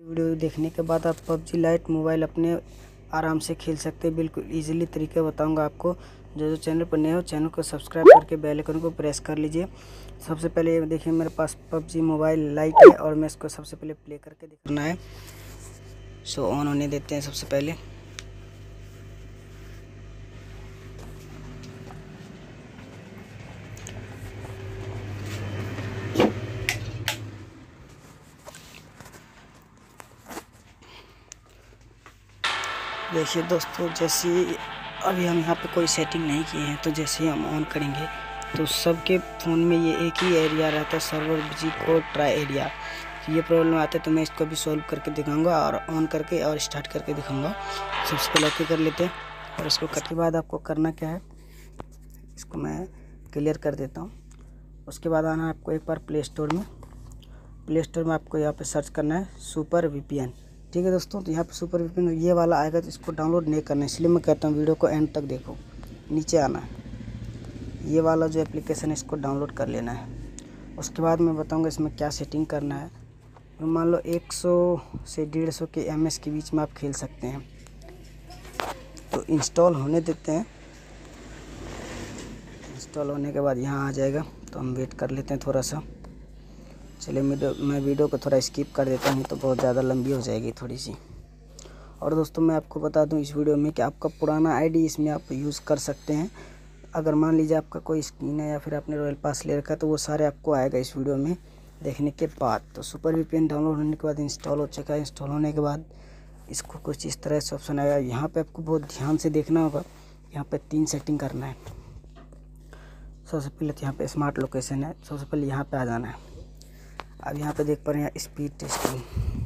Video देखने के बाद आप PUBG लाइट मोबाइल अपने आराम से खेल सकते हैं। बिल्कुल इजीली तरीके बताऊंगा आपको। जो चैनल पर नए हो चैनल को सब्सक्राइब करके बेल आइकन को प्रेस कर लीजिए। सबसे पहले देखिए मेरे पास PUBG मोबाइल लाइट है और मैं इसको सबसे पहले प्ले करके दिखाना है। सो ऑन होने देते हैं सबसे पहले। देखिए दोस्तों, जैसे अभी हम यहाँ पे कोई सेटिंग नहीं किए हैं, तो जैसे ही हम ऑन करेंगे तो सबके फ़ोन में ये एक ही एरिया रहता है, server busy code try area. ये प्रॉब्लम आता है तो मैं इसको भी सॉल्व करके दिखाऊंगा और ऑन करके और स्टार्ट करके दिखाऊंगा। सबसे पहले ओके कर लेते हैं और इसको करने के बाद आपको करना क्या है, इसको मैं क्लियर कर देता हूँ। उसके बाद आना है आपको एक बार प्ले स्टोर में। प्ले स्टोर में आपको यहाँ पर सर्च करना है सुपर VPN। ठीक है दोस्तों, तो यहाँ पे सुपर VPN ये वाला आएगा, तो इसको डाउनलोड नहीं करना है, इसलिए मैं कहता हूँ वीडियो को एंड तक देखो। नीचे आना है, ये वाला जो एप्लीकेशन है इसको डाउनलोड कर लेना है। उसके बाद मैं बताऊँगा इसमें क्या सेटिंग करना है। मान लो 100 से 150 के MS के बीच में आप खेल सकते हैं। तो इंस्टॉल होने देते हैं। इंस्टॉल होने के बाद यहाँ आ जाएगा, तो हम वेट कर लेते हैं थोड़ा सा। चलिए मैं वीडियो को थोड़ा स्किप कर देता हूँ, तो बहुत ज़्यादा लंबी हो जाएगी थोड़ी सी। और दोस्तों मैं आपको बता दूँ इस वीडियो में कि आपका पुराना ID इसमें आप यूज़ कर सकते हैं। अगर मान लीजिए आपका कोई स्किन है या फिर आपने रॉयल पास ले रखा है, तो वो सारे आपको आएगा इस वीडियो में देखने के बाद। तो सुपर VPN डाउनलोड होने के बाद इंस्टॉल हो चुका है। इंस्टॉल होने के बाद इसको कुछ इस तरह से ऑप्शन आएगा। यहाँ पर आपको बहुत ध्यान से देखना होगा। यहाँ पर 3 सेटिंग करना है। सबसे पहले तो यहाँ पर स्मार्ट लोकेशन है, सबसे पहले यहाँ पर आ जाना है। अब यहाँ पे देख पा रहे हैं स्पीड टेस्टिंग।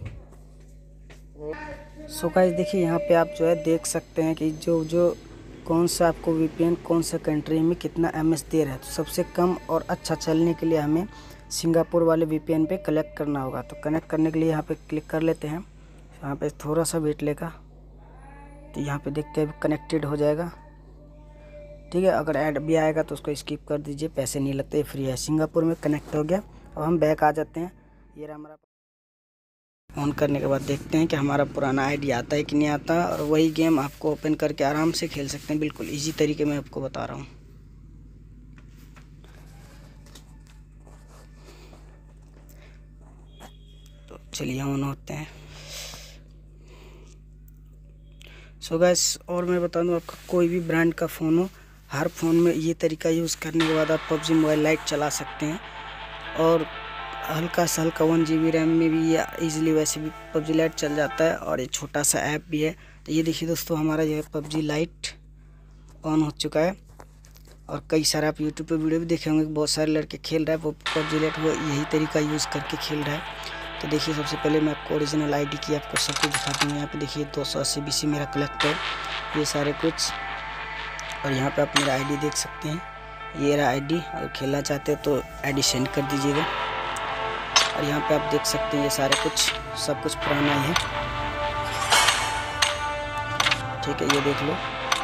सो गाइस देखिए, यहाँ पे आप जो है देख सकते हैं कि जो कौन सा आपको VPN कौन सा कंट्री में कितना MS दे रहा है। तो सबसे कम और अच्छा चलने के लिए हमें सिंगापुर वाले VPN पे कनेक्ट करना होगा। तो कनेक्ट करने के लिए यहाँ पे क्लिक कर लेते हैं। यहाँ पे थोड़ा सा वेट लेगा, तो यहाँ पे देखते हैं कनेक्टेड हो जाएगा। ठीक है, अगर ऐड भी आएगा तो उसको स्किप कर दीजिए, पैसे नहीं लगते, फ्री है। सिंगापुर में कनेक्ट हो गया। अब हम बैक आ जाते हैं। ये हमारा ऑन करने के बाद देखते हैं कि हमारा पुराना ID आता है कि नहीं आता, और वही गेम आपको ओपन करके आराम से खेल सकते हैं। बिल्कुल इजी तरीके में आपको बता रहा हूँ। तो चलिए ऑन होते हैं। सो गाइस, और मैं बता दूँ, आपका कोई भी ब्रांड का फ़ोन हो, हर फ़ोन में ये तरीका यूज़ करने के बाद आप PUBG मोबाइल लाइट चला सकते हैं। और हल्का सा 1 GB रैम में भी ये ईज़िली वैसे भी PUBG लाइट चल जाता है, और ये छोटा सा ऐप भी है। तो ये देखिए दोस्तों, हमारा जो है PUBG लाइट ऑन हो चुका है। और कई सारे आप YouTube पे वीडियो भी देखे होंगे, बहुत सारे लड़के खेल रहे हैं वो PUBG लाइट, वो यही तरीका यूज़ करके खेल रहा है। तो देखिए, सबसे पहले मैं आपको ओरिजिनल ID की आपको सब कुछ दिखाता हूँ। यहाँ पे देखिए 280 BC मेरा कलेक्टर, ये सारे कुछ। और यहाँ पे आप मेरा ID देख सकते हैं, ये रहा ID। अगर खेलना चाहते हैं तो ID सेंड कर दीजिएगा। और यहाँ पे आप देख सकते हैं ये सारे कुछ सब कुछ पुराना ही है। ठीक है, ये देख लो,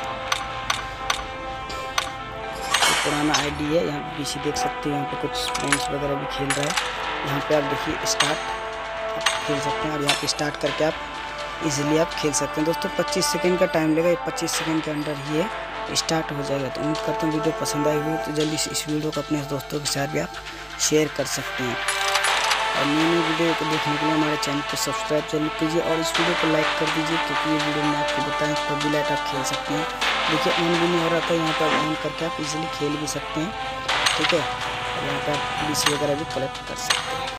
ये पुराना ID है। यहाँ पे BC देख सकते हैं, यहाँ पे कुछ फ्रेंड्स वगैरह भी खेल रहा है। यहाँ पे आप देखिए स्टार्ट, आप खेल सकते हैं। और यहाँ पे स्टार्ट करके आप इजीली आप खेल सकते हैं। दोस्तों 25 सेकंड का टाइम लेगा, 25 सेकंड के अंदर ही ये स्टार्ट हो जाएगा। तो उम्मीद करता हूँ वीडियो पसंद आई हुई, तो जल्दी से इस वीडियो को अपने दोस्तों के साथ भी आप शेयर कर सकते हैं। और नई वीडियो को देखने के लिए हमारे चैनल को सब्सक्राइब जरूर कीजिए और इस वीडियो को लाइक कर दीजिए, क्योंकि ये वीडियो में आपको बताएं PUBG लाइट आप खेल सकते हैं। देखिए ऑन भी नहीं हो रहा था, यहाँ पर ऑन करके आप इजीली खेल भी सकते हैं। ठीक है, और यहाँ पर BC वगैरह भी कलेक्ट कर सकते हैं।